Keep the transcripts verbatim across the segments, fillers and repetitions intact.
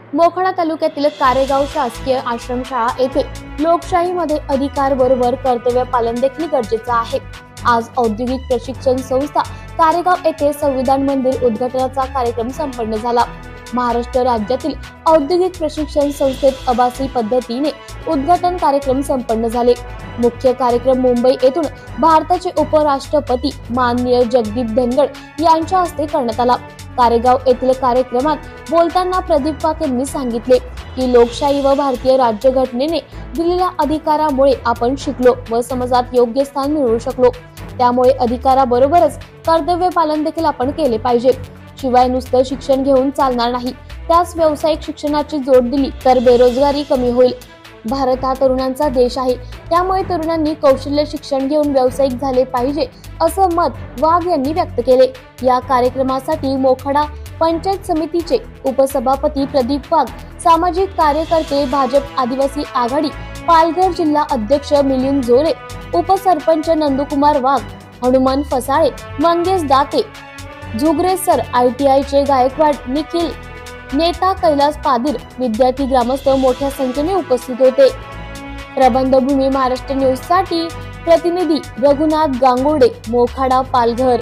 मोखाडा तालुक्यातील कारेगाव शासकीय आश्रमशाळा येथे लोकशाहीमध्ये अधिकार बरोबर कर्तव्य पालन देखील गरजेचं आहे। आज औद्योगिक प्रशिक्षण संस्था कारेगाव येथे संविधान मंदिर उद्घाटनाचा कार्यक्रम संपन्न झाला। महाराष्ट्र राज्यातील औद्योगिक प्रशिक्षण संस्थेत आभासी पद्धतीने उद्घाटन कार्यक्रम संपन्न झाले। मुख्य कार्यक्रम मुंबई येथून भारताचे उपराष्ट्रपती माननीय जगदीप धनखड यांच्या हस्ते करण्यात आला। कारेगाव येथील कार्यक्रमात बोलताना प्रदीप वाघ यांनी सांगितले की लोकशाही व भारतीय राज्यघटनेने दिलेल्या अधिकारामुळे आपण शिकलो व समाजात योग्य स्थान मिळवू शकलो। त्यामुळे अधिकाराबरोबरच कर्तव्य पालन देखील आपण केले पाहिजे। शिवाय नुसतं शिक्षण घेऊन चालणार नाही, त्यास व्यावसायिक शिक्षणाची जोड दिली तर बेरोजगारी कमी होईल। भारत हा तरुणांचा देश आहे, त्यामुळे तरुणांनी कौशल्य शिक्षण घेऊन व्यावसायिक झाले पाहिजे असं मत वाघ यांनी व्यक्त केले। या कार्यक्रमासाठी मोखाडा पंचायत समितीचे उपसभापती प्रदीप वाघ, सामाजिक कार्यकर्ते भाजप आदिवासी आघाडी पालघर जिल्हा अध्यक्ष मिलिंद जोरे, उपसरपंच Nandkumar Wagh, Hanuman Phasale, Mangesh Date, Zugre sir, I T I चे गायकवाड निखिल, नेता कैलास पादीर, विद्यार्थी, ग्रामस्थ मोठ्या संख्येने उपस्थित होते। प्रबंधभूमी महाराष्ट्र न्यूज साठी प्रतिनिधी रघुनाथ गांगुर्डे, मोखाडा, पालघर।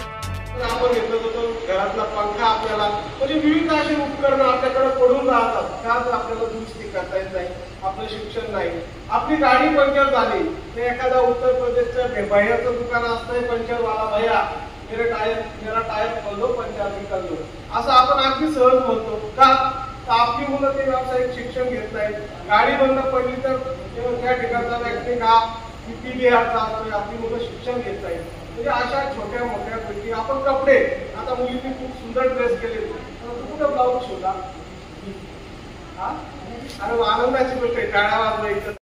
घरातला पंखा आपल्याला म्हणजे विविध अशी उपकरणं आपल्याकडे पडून राहतात, त्यात आपल्याला दुरुस्ती करता येत नाही, आपलं शिक्षण नाही। आपली गाडी पंक्चर झाली तर एखादा उत्तर प्रदेशच्या बाहेरचं दुकान असतंय, पंक्चर वाला भैया मेरा टायर मेरा टायर खोल दो, पंक्चर कर दो, असं आपण अगदी सहज म्हणतो का? तर आपली मुलं ते व्यावसायिक शिक्षण घेत नाहीत। गाडी बंद पडली तर त्या ठिकाणचा व्यक्ती का किती लिहायचा असतोय, आपली मुलं शिक्षण घेत नाहीत। म्हणजे अशा छोट्या मोठ्या गोष्टी, आपण कपडे, आता मुलींनी खूप सुंदर ड्रेस केले, कुठं ब्लाऊज शिवला? हा, आणि आनंदाची गोष्ट आहे, टाळ्या वाजवायचं।